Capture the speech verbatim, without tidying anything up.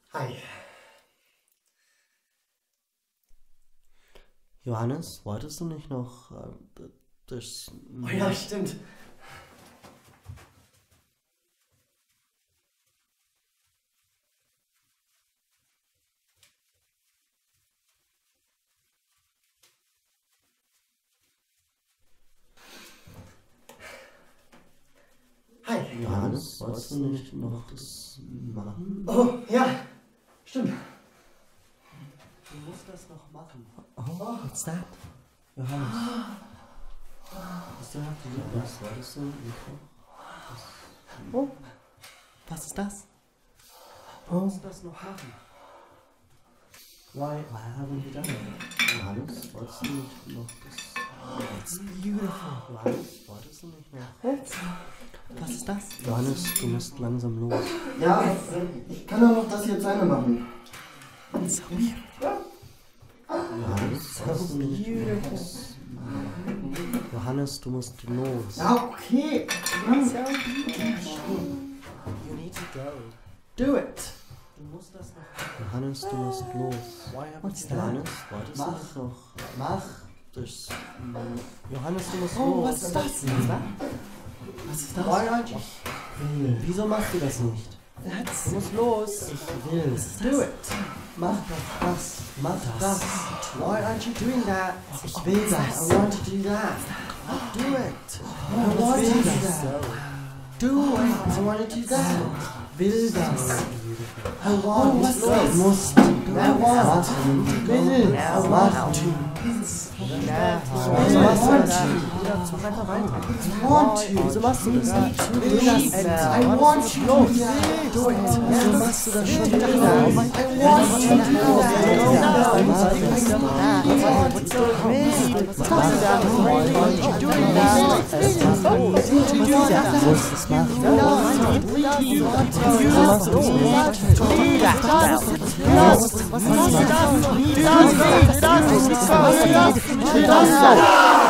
Hi. Johannes, wolltest du nicht noch äh, das... Oh ja, stimmt. Hi. Johannes, wolltest du nicht noch das machen? Oh, ja, stimmt. Du musst das noch machen. Oh, what's that? Johannes. Was du Johannes, wolltest du nicht noch das... Oh, was ist das? Du musst das noch machen. Why, why haven't you done it? Johannes, wolltest du nicht noch das... It's beautiful. Johannes, wolltest du nicht noch... Oh, was ist das? Johannes, du musst langsam los. Ja, ich kann doch noch das hier zu Ende machen. So weird. Johannes, wolltest du nicht noch das... Johannes, du musst los. Ja, okay. Mann. You need to go. Do it. Du musst das noch... Johannes, du musst los. What's that? Johannes, wolltest du Mach. nicht noch... Mach. Das... Johannes, du musst Oh, los. was ist das? Was ist das? Why aren't you... Wieso machst du das nicht? That's Du musst los. Ich will. Do it. Mach doch das. Mach das. Why aren't you doing that? Ich will das. I want to do that. Do it. I want to do das. that. Do it. I want to do that. Will das. I want was to. das? Musst. I want. Will. I want to. Wieso machst du das? Mach einfach weiter. I want to. Wieso machst du das nicht? Will das. I want to. Los. Do it. Wieso machst du das schon wieder? I want to do that. Du musst es machen. Wieso machst du das nicht? Das, das, das, das, das, das, das, das, das, das,